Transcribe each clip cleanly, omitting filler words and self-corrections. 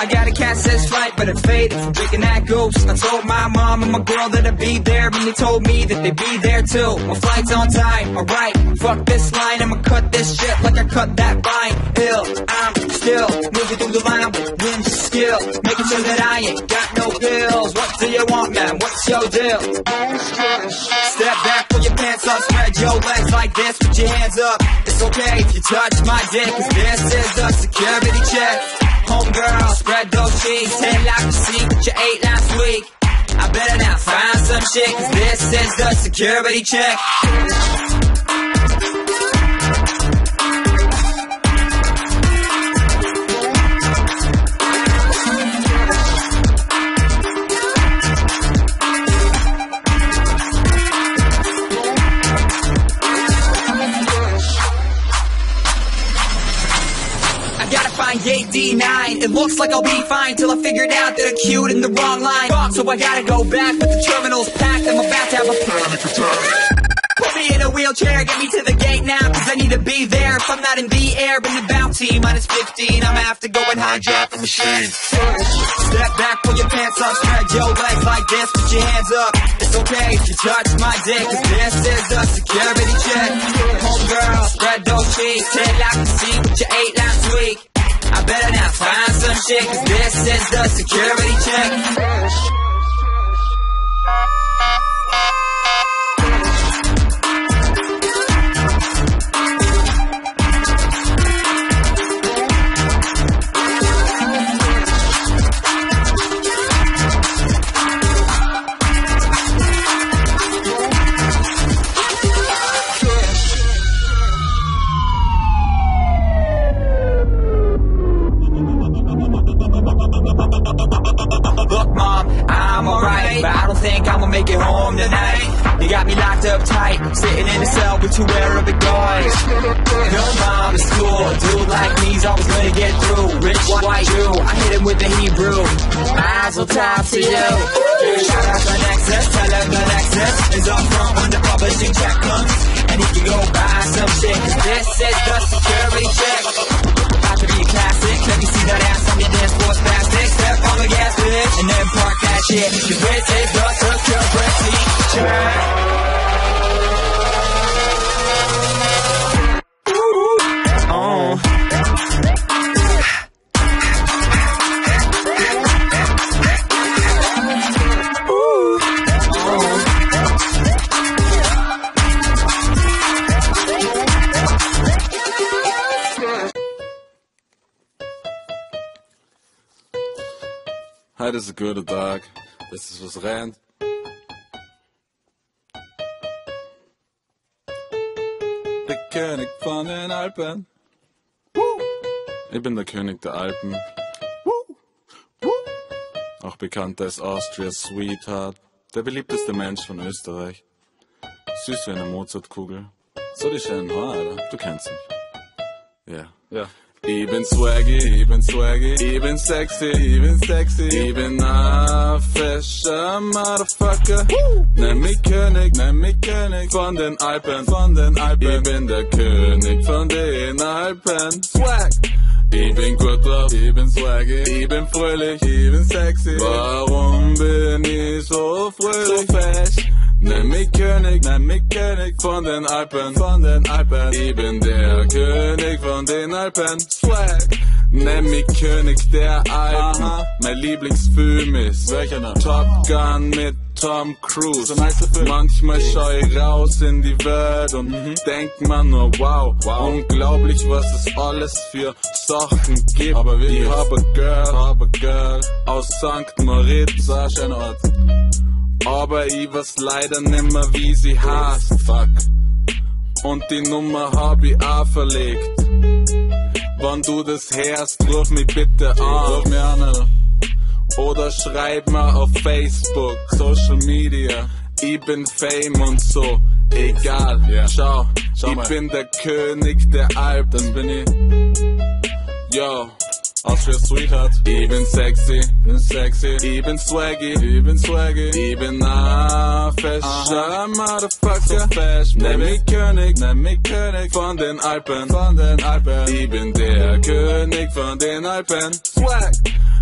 I got a cat says flight, but it faded from drinking that ghost. I told my mom and my girl that I'd be there, and they told me that they'd be there too. My flight's on time, alright, fuck this line, I'ma cut this shit like I cut that vine. Ill, I'm still moving through the line with ninja skill, making sure that I ain't got no bills. What do you want, man? What's your deal? Step back, pull your pants up, spread your legs like this, put your hands up. It's okay if you touch my dick, cause this is the security check. Homegirl, spread those cheeks, tail out the seat that you ate last week. I better now find some shit, cause this is the security check. D9, it looks like I'll be fine till I figured out that I queued in the wrong line. So I gotta go back, but the terminal's packed, I'm about to have a panic attack. Put me in a wheelchair, get me to the gate now, cause I need to be there. If I'm not in the air, been about T minus 15, I'ma have to go and hijack the machine. Step back, pull your pants up, spread your legs like this, put your hands up. It's okay if you touch my dick, cause this is a security check. Homegirl, spread those cheeks, tail out the seat what you ate last week. I better now find some shit, cause this is the security check. Make it home tonight. You got me locked up tight, sitting in a cell with two Arabic guys. No mom is cool, a dude like me's always gonna get through. Rich white Jew, I hit him with the Hebrew. Mazel tov to you. Shout out to Nexus, tell him the Nexus is up front when the publishing check comes, and he can go buy some shit, cause this is the security check. About to be a classic, let me see that ass on your dance floor spastic. Step on the gas, bitch, and then park that shit, cause this is the security check. Heute ist ein guter Tag, das ist was rennt. Der König von den Alpen. Ich bin der König der Alpen. Auch bekannt als Austria's Sweetheart. Der beliebteste Mensch von Österreich. Süß wie eine Mozartkugel. So die schönen Haare, oder? Du kennst mich. Ja. Ja. Ich bin swaggy, ich bin swaggy, ich bin sexy, ich bin a fescher Motherfucker. Nenn mich König von den Alpen, Ich bin der König von den Alpen. Swag! Ich bin gut drauf, ich bin swaggy, ich bin fröhlich, ich bin sexy. Warum bin ich so fröhlich? So fesch. Nenn mich König von den Alpen, Ich bin der König von den Alpen. Swag! Nenn mich König der Alpen. Mein Lieblingsfilm ist welcher noch? Top Gun mit Tom Cruise. So nice Film. Manchmal schau ich raus in die Welt und denk man nur wow, unglaublich, was es alles für Sachen gibt. Aber ich hab a Girl aus St. Moritz, so ein schöner Ort. Aber ich weiß leider nimmer, wie sie heißt, fuck. Und die Nummer hab ich auch verlegt. Wenn du das hörst, ruf mich bitte an. Ruf mich an, Alter. Oder schreib mir auf Facebook, Social Media. Ich bin Fame und so, egal. Yeah. Schau ich mal. Bin der König der Alpen. Das bin ich. Yo. Austria's Sweetheart. Ich bin sexy, ich bin swaggy, ich bin a fescher Motherfucker. So nenn mich König von den Alpen, Ich bin der König von den Alpen. Swag!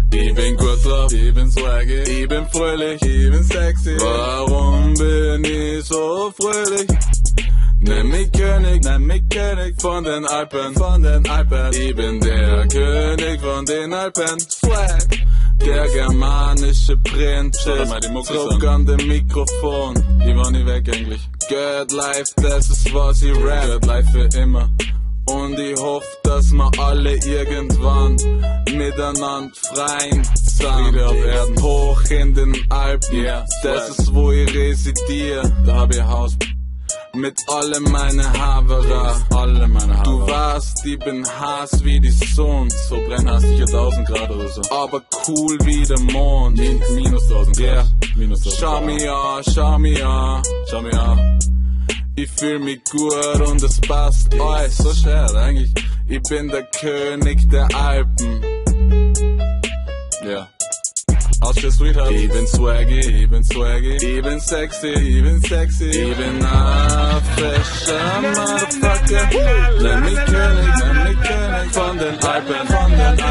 Ich bin gut drauf, ich bin swaggy, ich bin fröhlich, ich bin sexy. Warum bin ich so fröhlich? Nenn mich König von den Alpen, Ich bin der König von den Alpen. Swag, der germanische Prinz, Druck an dem Mikrofon. Ich war nie weg eigentlich. Good life, das ist was ich rap. Good life für immer. Und ich hoffe, dass wir alle irgendwann miteinander freien Friede auf Erden. Hoch in den Alpen, das ist wo ich residiere. Da hab ich Haus mit alle meine Havara. Du weißt, ich bin heiß wie die Sonne. So brennheiß ich 1000 Grad oder so. Aber cool wie der Mond. Minus 1000 Grad. Schau mich an. Ich fühl mich gut und es passt alles. So schade eigentlich. Ich bin der König der Alpen. Ja. Austria Sweetheart. Ich bin swaggy, ich bin sexy, ich bin a fresher Motherfucker. Nenn mich König von den Alpen,